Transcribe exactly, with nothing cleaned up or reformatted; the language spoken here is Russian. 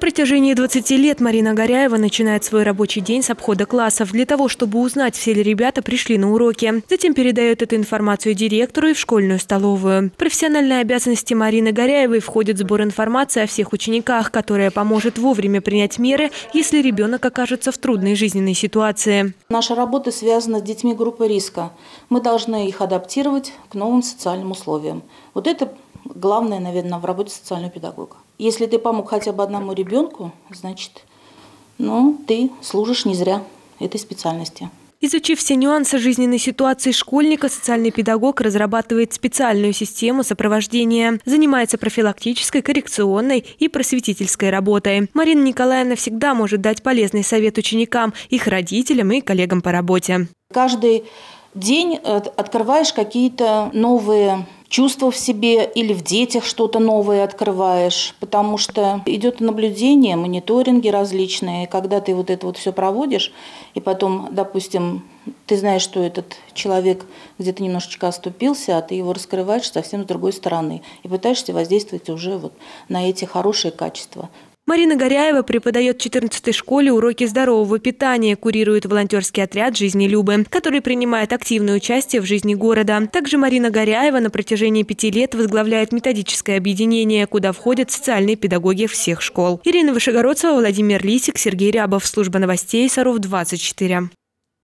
протяжении двадцати лет Марина Горяева начинает свой рабочий день с обхода классов для того, чтобы узнать, все ли ребята пришли на уроки. Затем передает эту информацию директору и в школьную столовую. В профессиональные обязанности Марины Горяевой входит сбор информации о всех учениках, которая поможет вовремя принять меры, если ребенок окажется в трудной жизненной ситуации. Наша работа связана с детьми группы риска. Мы должны их адаптировать к новым социальным условиям. Вот это главное, наверное, в работе социального педагога. Если ты помог хотя бы одному ребенку, значит, ну, ты служишь не зря этой специальности. Изучив все нюансы жизненной ситуации школьника, социальный педагог разрабатывает специальную систему сопровождения. Занимается профилактической, коррекционной и просветительской работой. Марина Николаевна всегда может дать полезный совет ученикам, их родителям и коллегам по работе. Каждый день открываешь какие-то новые чувства в себе или в детях что-то новое открываешь, потому что идет наблюдение, мониторинги различные. Когда ты вот это вот все проводишь, и потом, допустим, ты знаешь, что этот человек где-то немножечко оступился, а ты его раскрываешь совсем с другой стороны и пытаешься воздействовать уже вот на эти хорошие качества. Марина Горяева преподает в четырнадцатой школе уроки здорового питания, курирует волонтерский отряд «Жизнелюбы», который принимает активное участие в жизни города. Также Марина Горяева на протяжении пяти лет возглавляет методическое объединение, куда входят социальные педагоги всех школ. Ирина Вышегородцева, Владимир Лисик, Сергей Рябов. Служба новостей Саров двадцать четыре.